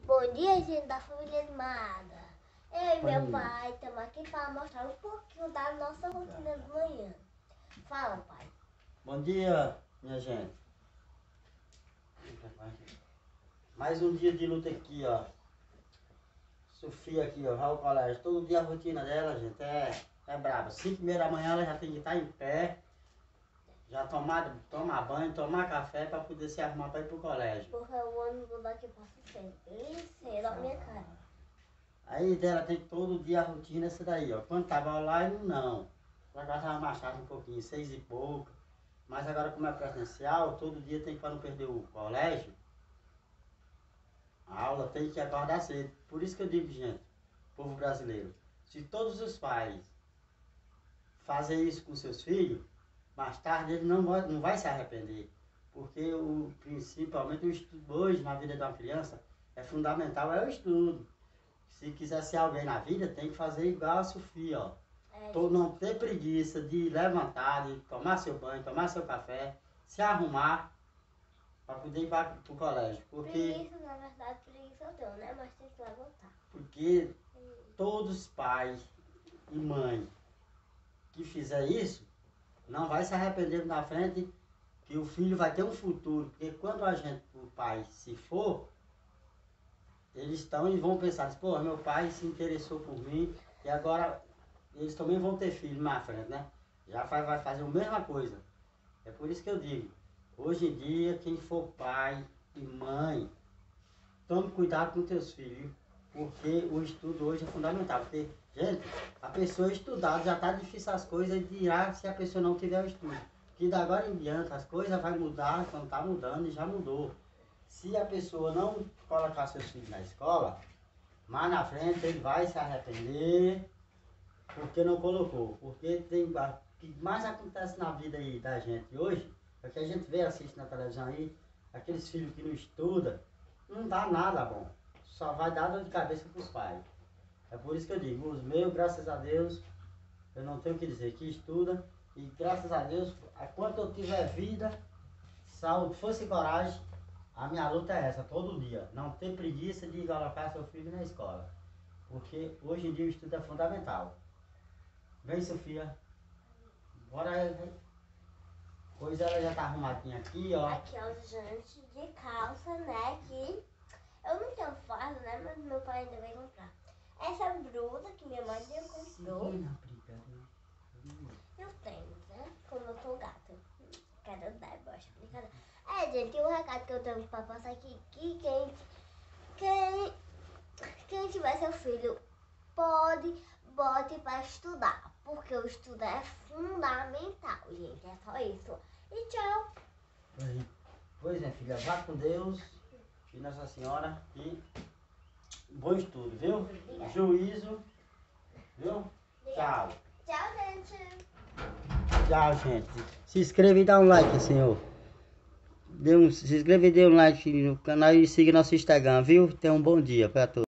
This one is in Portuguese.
Bom dia, gente da família animada. Eu e meu pai estamos aqui para mostrar um pouquinho da nossa rotina de manhã. Fala, pai. Bom dia, minha gente. Mais um dia de luta aqui, ó. Sofia aqui, ó, vai ao colégio. Todo dia a rotina dela, gente, é braba. 5h30 da manhã ela já tem que estar em pé, já tomar banho, tomar café para poder se arrumar para ir pro colégio. Porque o ônibus daqui passa cedo, bem cedo a minha cara. Aí dela tem todo dia a rotina essa daí, ó. Quando tava online, não. Agora tava mais tarde um pouquinho, 6 e pouco. Mas agora como é presencial, todo dia tem que, para não perder o colégio, a aula tem que acordar cedo. Por isso que eu digo, gente, povo brasileiro, se todos os pais fazem isso com seus filhos, mais tarde ele não vai se arrepender. Porque principalmente o estudo hoje na vida de uma criança é fundamental, é o estudo. Se quiser ser alguém na vida, tem que fazer igual a Sofia, ó. Não ter preguiça de levantar, de tomar seu banho, tomar seu café, se arrumar para poder ir para o colégio. Porque, preguiça, na verdade, preguiça eu tenho, né? Mas tem que levantar. Porque todos os pais e mães que fizer isso, não vai se arrepender na frente, que o filho vai ter um futuro. Porque quando o pai se for, eles estão e vão pensar, pô, meu pai se interessou por mim e agora eles também vão ter filho na frente, né? Vai fazer a mesma coisa. É por isso que eu digo, hoje em dia, quem for pai e mãe, tome cuidado com teus filhos, porque o estudo hoje é fundamental. Porque, gente, a pessoa estudada já está difícil as coisas e dirá se a pessoa não tiver o estudo. Que da agora em diante as coisas vão mudar, então está mudando e já mudou. Se a pessoa não colocar seus filhos na escola, mais na frente ele vai se arrepender porque não colocou. Porque o que mais acontece na vida aí da gente hoje, é que a gente vê, assiste na televisão aí, aqueles filhos que não estudam, não dá nada bom. Só vai dar dor de cabeça para os pais. É por isso que eu digo, os meus, graças a Deus, eu não tenho o que dizer, que estuda. E graças a Deus, enquanto eu tiver vida, saúde, força e coragem, a minha luta é essa, todo dia. Não ter preguiça de colocar seu filho na escola. Porque hoje em dia o estudo é fundamental. Vem, Sofia. Bora. Pois ela já tá arrumadinha aqui, ó. Aqui, ó, gente, de calça, né? Que eu não tenho fardo, né? Mas meu pai ainda vai comprar. Essa blusa que minha mãe já comprou. Eu tenho, né? Como eu sou gata. Quero dar, bosta, brincadeira. Gente, o recado que eu tenho pra passar aqui, que quem tiver seu filho, bote pra estudar. Porque o estudo é fundamental, gente. É só isso. E tchau. Pois é, filha, vá com Deus e Nossa Senhora e bom estudo, viu? Obrigada. Juízo, viu? Obrigada. Tchau. Tchau, gente. Tchau, gente. Se inscreva e dá um like, senhor. Se inscreva e dê um like no canal e siga nosso Instagram, viu? Tenha um bom dia para todos.